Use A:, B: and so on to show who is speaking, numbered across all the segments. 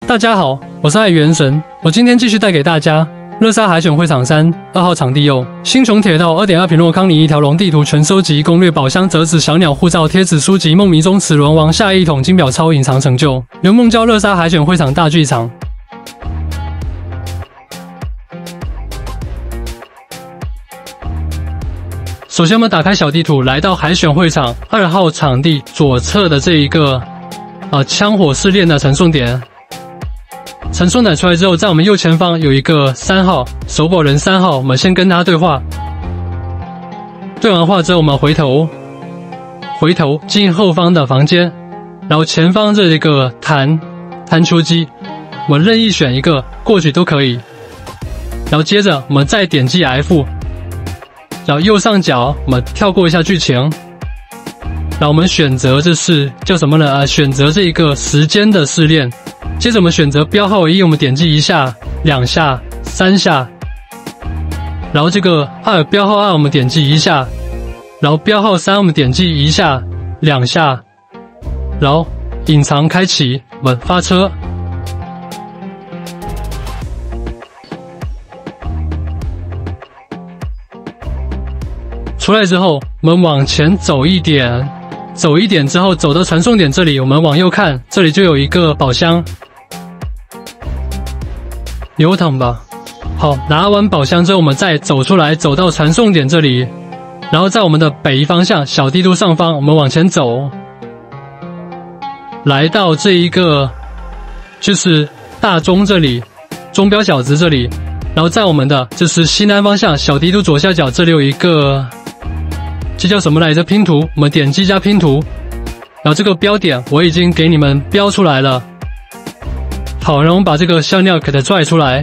A: 大家好，我是爱元神，我今天继续带给大家乐沙海选会场3 2号场地右星穹铁道 2.2 平洛康尼一条龙地图全收集攻略宝箱折纸小鸟护照贴纸书籍梦迷中齿轮王下一桶金表超隐藏成就刘梦娇乐沙海选会场大剧场。首先我们打开小地图，来到海选会场2号场地左侧的这一个枪火试炼的传送点。传送点出来之后，在我们右前方有一个3号守保人3号，我们先跟他对话。对完话之后，我们回头进后方的房间，然后前方这一个弹出机，我们任意选一个过去都可以。然后接着我们再点击 F， 然后右上角我们跳过一下剧情，然后我们选择这是叫什么呢？选择这一个时间的试炼。接着我们选择标号1，我们点击1下、2下、3下，然后这个标号2我们点击1下，然后标号3我们点击1下、2下，然后隐藏开启，我们发车。出来之后，我们往前走一点之后，走到传送点这里，我们往右看，这里就有一个宝箱。流淌吧。好，拿完宝箱之后，我们再走出来，走到传送点这里，然后在我们的北方向小地图上方，我们往前走，来到这一个就是大钟这里，钟表小子这里，然后在我们的就是西南方向小地图左下角这里有一个，这叫什么来着？拼图，我们点击加拼图，然后这个标点我已经给你们标出来了。好，然后我们把这个小鸟给它拽出来。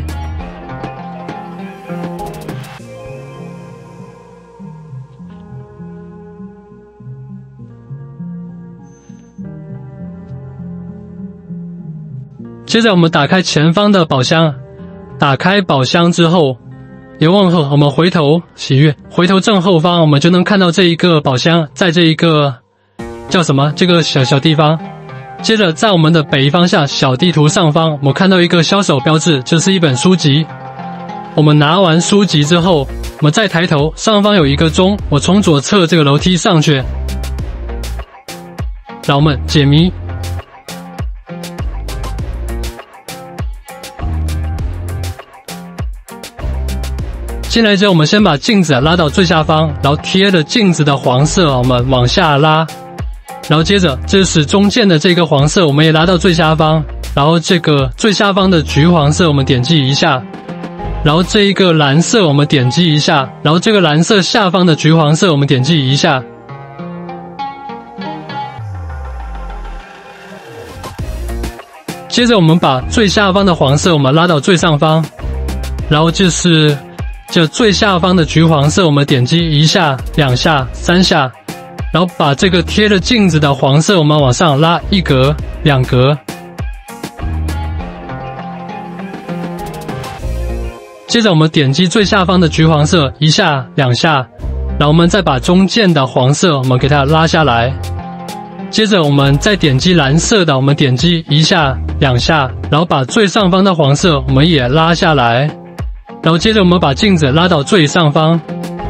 A: 接着我们打开前方的宝箱，打开宝箱之后，也往后我们回头喜悦，回头正后方我们就能看到这一个宝箱，在这一个叫什么？这个小地方。接着在我们的北方向小地图上方，我们看到一个销售标志，这是一本书籍。我们拿完书籍之后，我们再抬头，上方有一个钟，我从左侧这个楼梯上去，让我们解谜。进来之后，我们先把镜子拉到最下方，然后贴着镜子的黄色，我们往下拉。然后接着这是中间的这个黄色，我们也拉到最下方，然后这个最下方的橘黄色我们点击一下，然后这一个蓝色我们点击一下，然后这个蓝色下方的橘黄色我们点击一下。接着我们把最下方的黄色我们拉到最上方，然后就是这最下方的橘黄色我们点击1下、2下、3下。然后把这个贴着镜子的黄色我们往上拉1格、2格。接着我们点击最下方的橘黄色1下、2下，然后我们再把中间的黄色我们给它拉下来。接着我们再点击蓝色的，我们点击1下、2下，然后把最上方的黄色我们也拉下来。然后接着我们把镜子拉到最上方。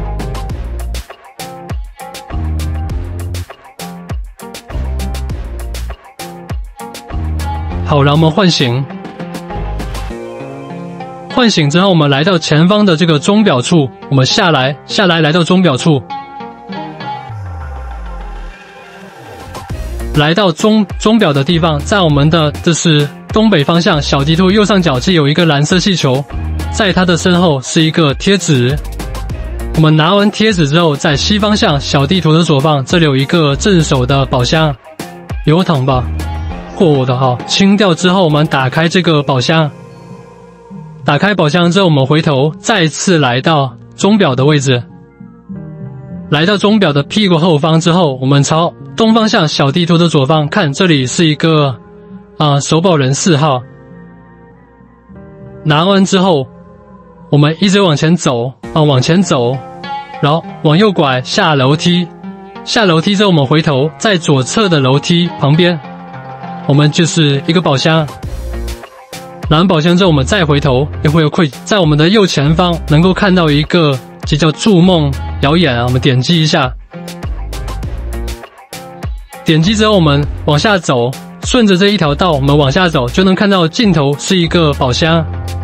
A: 好，然后我们唤醒。唤醒之后，我们来到前方的这个钟表处，我们下来来到钟表处，来到钟表的地方，在我们的这是东北方向小地图右上角是有一个蓝色气球，在它的身后是一个贴纸。我们拿完贴纸之后，在西方向小地图的左方，这里有一个镇守的宝箱，流淌吧。过我的号清掉之后，我们打开这个宝箱。打开宝箱之后，我们回头再次来到钟表的位置。来到钟表的屁股后方之后，我们朝东方向小地图的左方看，这里是一个守保人4号。拿完之后，我们一直往前走往前走，然后往右拐下楼梯。下楼梯之后，我们回头在左侧的楼梯旁边。我们就是一个宝箱， 拿完宝箱之后，我们再回头，也会在我们的右前方能够看到一个叫筑梦谣言啊，我们点击一下。点击之后，我们往下走，顺着这一条道，我们往下走，就能看到尽头是一个宝箱。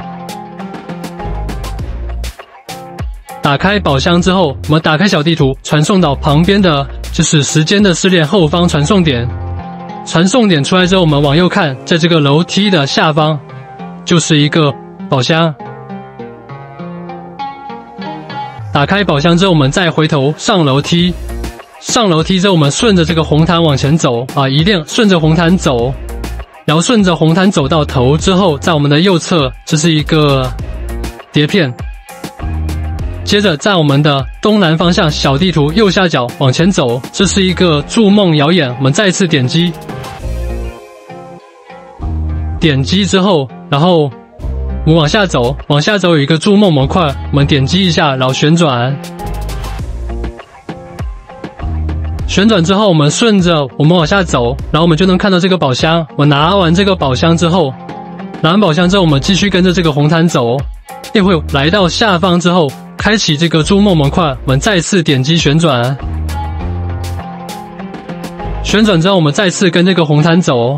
A: 打开宝箱之后，我们打开小地图，传送到旁边的就是时间的试炼后方传送点。传送点出来之后，我们往右看，在这个楼梯的下方就是一个宝箱。打开宝箱之后，我们再回头上楼梯。上楼梯之后，我们顺着这个红毯往前走啊，一定顺着红毯走，然后顺着红毯走到头之后，在我们的右侧这是一个碟片。接着在我们的东南方向小地图右下角往前走，这是一个筑梦谣言，我们再次点击。点击之后，然后我们往下走，往下走有一个筑梦模块，我们点击一下，然后旋转。旋转之后，我们顺着我们往下走，然后我们就能看到这个宝箱。我拿完这个宝箱之后，拿完宝箱之后，我们继续跟着这个红毯走，也会来到下方之后，开启这个筑梦模块，我们再次点击旋转。旋转之后，我们再次跟这个红毯走，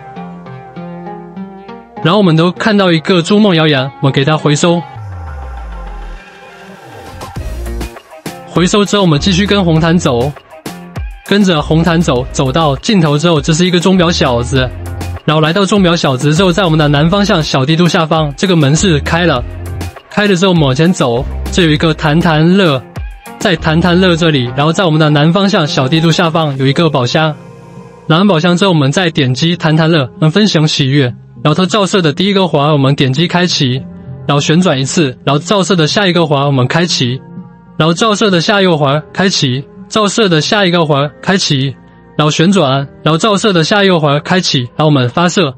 A: 然后我们都看到一个筑梦谣言，我们给它回收。回收之后，我们继续跟红毯走。跟着红毯走，走到尽头之后，这是一个钟表小子。然后来到钟表小子之后，在我们的南方向小地图下方，这个门是开了。开了之后，我们往前走，这有一个谈谈乐，在谈谈乐这里。然后在我们的南方向小地图下方有一个宝箱。拿完宝箱之后，我们再点击谈谈乐，能分享喜悦。然后它照射的第一个环，我们点击开启，然后旋转一次，然后照射的下一个环我们开启，然后照射的下一个环开启。照射的下一个环开启，然后旋转，然后照射的下一个环开启，然后我们发射。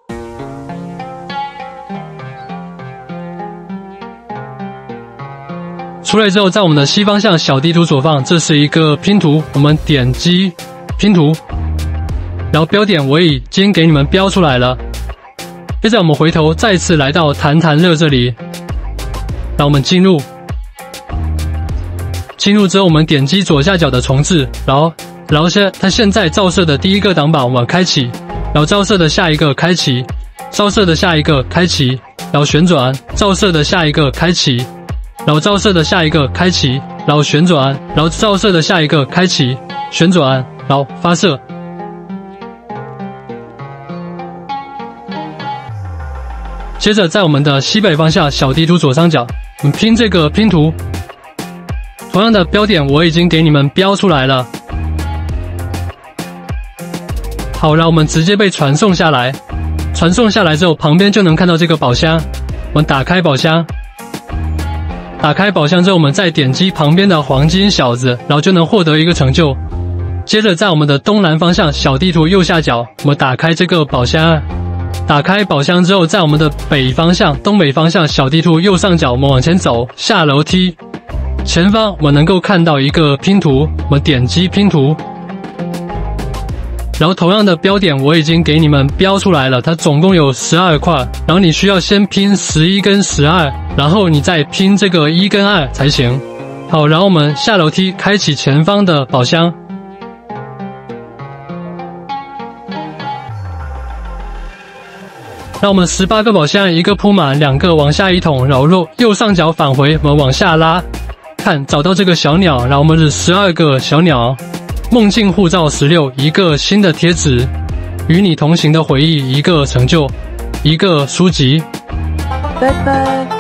A: 出来之后，在我们的西方向小地图左方，这是一个拼图，我们点击拼图，然后标点我已经给你们标出来了。接着我们回头再次来到谈谈乐这里，让我们进入之后，我们点击左下角的重置，然后它现在照射的第一个挡板我们开启，然后照射的下一个开启，照射的下一个开启，然后旋转，照射的下一个开启，然后照射的下一个开启，然后旋转，然后照射的下一个开启，旋转，然后发射。接着在我们的西北方向小地图左上角，我们拼这个拼图。同样的标点我已经给你们标出来了。好，然后我们直接被传送下来。传送下来之后，旁边就能看到这个宝箱。我们打开宝箱，打开宝箱之后，我们再点击旁边的黄金小子，然后就能获得一个成就。接着在我们的东南方向小地图右下角，我们打开这个宝箱。打开宝箱之后，在我们的北方向东北方向小地图右上角，我们往前走，下楼梯。前方我们能够看到一个拼图，我们点击拼图，然后同样的标点我已经给你们标出来了，它总共有12块，然后你需要先拼11跟12，然后你再拼这个1跟2才行。好，然后我们下楼梯开启前方的宝箱，让我们18个宝箱一个铺满，2个往下一桶，然后右上角返回，我们往下拉。看，找到这个小鸟，然后我们是12个小鸟，梦境护照16，一个新的贴纸，与你同行的回忆，一个成就，一个书籍。
B: 拜拜。